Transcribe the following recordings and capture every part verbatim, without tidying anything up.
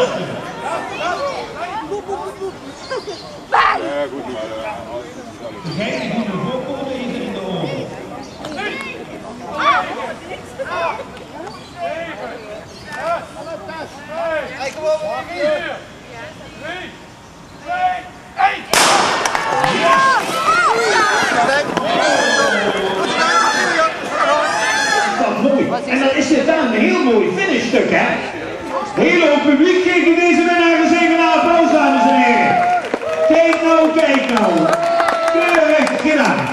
Ja, goed, maar degene die ervoor komt even in de oren. Kijk hem over hier. drie, twee, één. Dat mooi. En dan is dit dan een heel mooi finishtstuk, hè? Heel hoop publiek geeft deze winnaar eens even een applaus, dames en heren. Kijk nou, kijk nou. Keurig gedaan.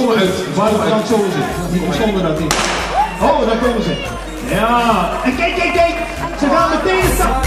zo is het. Buitenkant zo is het. Niet zonder dat niet. Oh, daar komen ze. Ja, en kijk, kijk, kijk. Ze gaan meteen staan.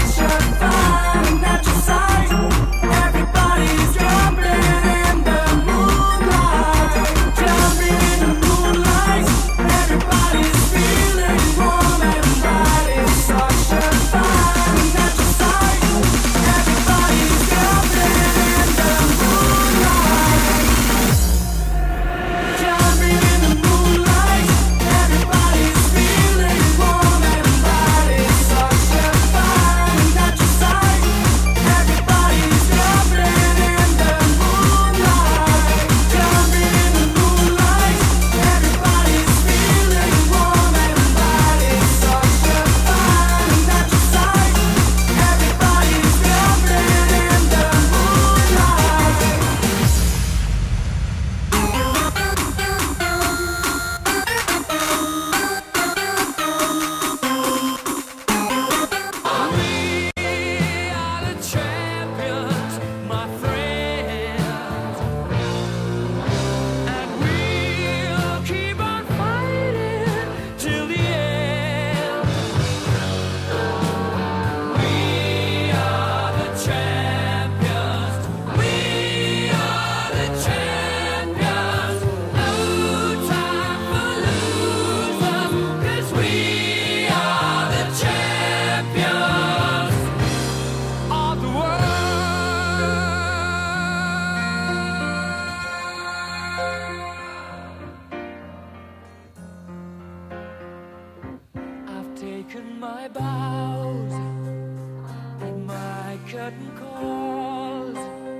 My bows in my curtain calls.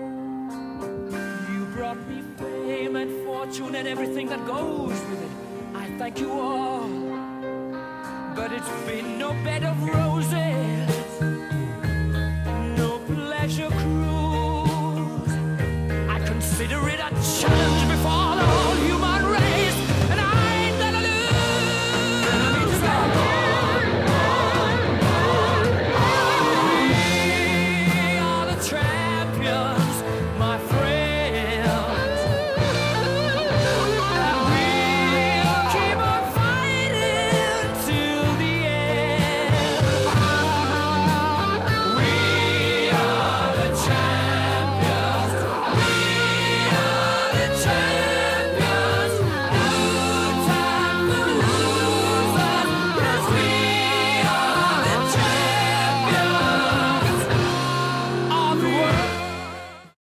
You brought me fame and fortune and everything that goes with it. I thank you all, but it's been no bed of roses, no pleasure cruise. I consider it a challenge.